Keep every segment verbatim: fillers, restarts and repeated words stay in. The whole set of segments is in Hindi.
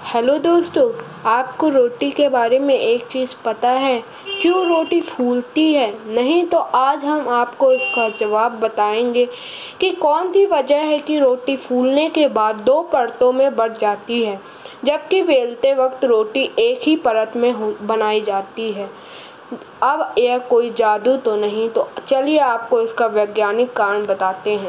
हेलो दोस्तों, आपको रोटी के बारे में एक चीज़ पता है? क्यों रोटी फूलती है? नहीं तो आज हम आपको इसका जवाब बताएंगे कि कौन सी वजह है कि रोटी फूलने के बाद दो परतों में बँट जाती है, जबकि बेलते वक्त रोटी एक ही परत में बनाई जाती है। अब यह कोई जादू तो नहीं, तो चलिए आपको इसका वैज्ञानिक कारण बताते हैं।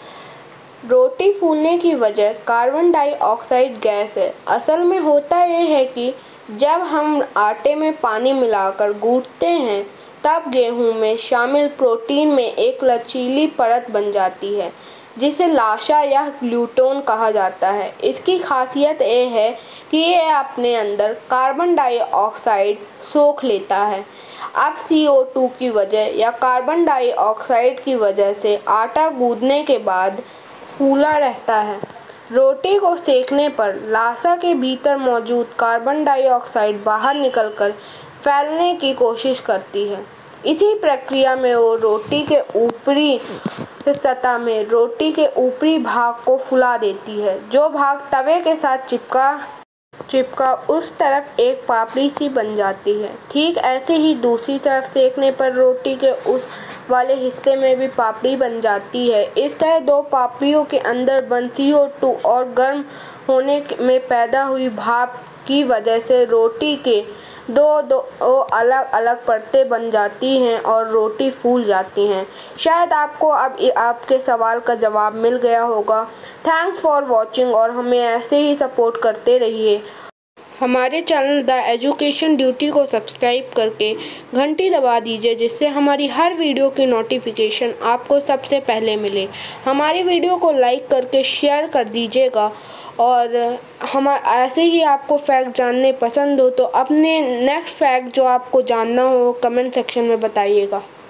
रोटी फूलने की वजह कार्बन डाइऑक्साइड गैस है। असल में होता यह है कि जब हम आटे में पानी मिलाकर गूंथते हैं, तब गेहूं में शामिल प्रोटीन में एक लचीली परत बन जाती है, जिसे लाशा या ग्लूटोन कहा जाता है। इसकी खासियत यह है कि यह अपने अंदर कार्बन डाइऑक्साइड सोख लेता है। अब सी ओ टू की वजह या कार्बन डाइऑक्साइड की वजह से आटा गूंथने के बाद फूला रहता है। रोटी को सेकने पर लाशा के भीतर मौजूद कार्बन डाइऑक्साइड बाहर निकलकर फैलने की कोशिश करती है। इसी प्रक्रिया में वो रोटी के ऊपरी सतह में रोटी के ऊपरी भाग को फुला देती है। जो भाग तवे के साथ चिपका चिपका उस तरफ एक पापड़ी सी बन जाती है। ठीक ऐसे ही दूसरी तरफ सेकने पर रोटी के उस वाले हिस्से में भी पापड़ी बन जाती है। इस तरह दो पापड़ियों के अंदर बन सी ओ टू और गर्म होने में पैदा हुई भाप की वजह से रोटी के दो दो अलग अलग परतें बन जाती हैं और रोटी फूल जाती हैं। शायद आपको अब आपके सवाल का जवाब मिल गया होगा। थैंक्स फॉर वॉचिंग और हमें ऐसे ही सपोर्ट करते रहिए। हमारे चैनल द एजुकेशन ड्यूटी को सब्सक्राइब करके घंटी दबा दीजिए, जिससे हमारी हर वीडियो की नोटिफिकेशन आपको सबसे पहले मिले। हमारी वीडियो को लाइक करके शेयर कर दीजिएगा और हम ऐसे ही आपको फैक्ट जानने पसंद हो तो अपने नेक्स्ट फैक्ट जो आपको जानना हो कमेंट सेक्शन में बताइएगा।